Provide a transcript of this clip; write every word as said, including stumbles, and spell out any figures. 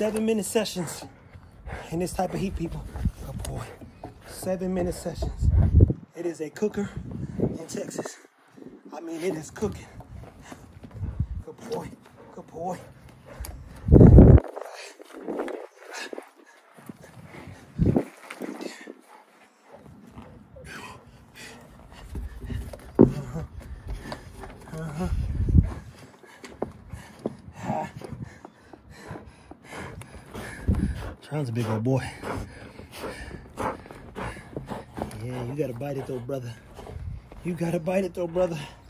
seven minute sessions in this type of heat, people. Good boy. Seven minute sessions. It is a cooker in Texas. I mean, it is cooking. Good boy. Good boy. Uh-huh. Uh-huh. Tron's a big old boy. Yeah, you gotta bite it though, brother. You gotta bite it though, brother.